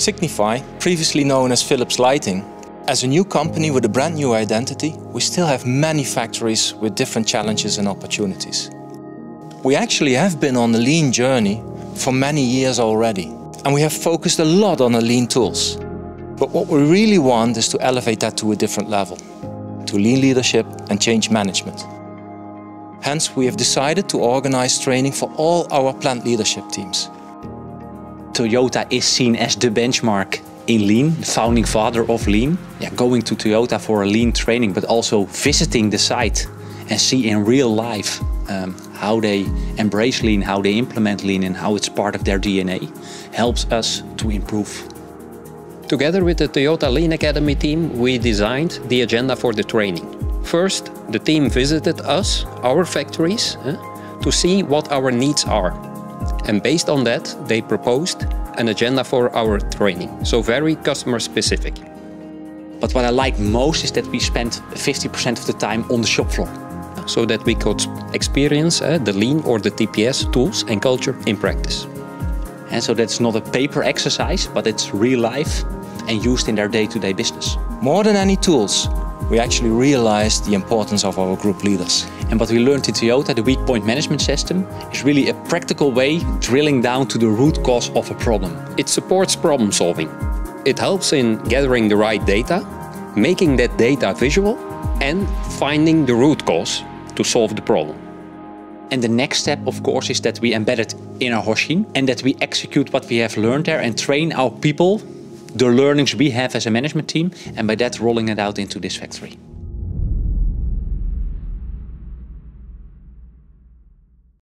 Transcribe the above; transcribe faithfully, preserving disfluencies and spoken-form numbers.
Signify, previously known as Philips Lighting, as a new company with a brand new identity, we still have many factories with different challenges and opportunities. We actually have been on the lean journey for many years already, and we have focused a lot on the lean tools. But what we really want is to elevate that to a different level, to lean leadership and change management. Hence, we have decided to organize training for all our plant leadership teams. Toyota is seen as the benchmark in lean, the founding father of lean. Yeah, going to Toyota for a lean training, but also visiting the site and see in real life um, how they embrace lean, how they implement lean and how it's part of their D N A, helps us to improve. Together with the Toyota Lean Academy team, we designed the agenda for the training. First, the team visited us, our factories, eh, to see what our needs are. And based on that, they proposed an agenda for our training, so very customer specific. But what I like most is that we spent fifty percent of the time on the shop floor. So that we could experience uh, the lean or the T P S tools and culture in practice. And so that's not a paper exercise, but it's real life and used in their day-to-day business. More than any tools, we actually realized the importance of our group leaders. And what we learned in Toyota, the weak point management system, is really a practical way drilling down to the root cause of a problem. It supports problem solving. It helps in gathering the right data, making that data visual, and finding the root cause to solve the problem. And the next step, of course, is that we embed it in our Hoshin and that we execute what we have learned there and train our people, the learnings we have as a management team, and by that rolling it out into this factory.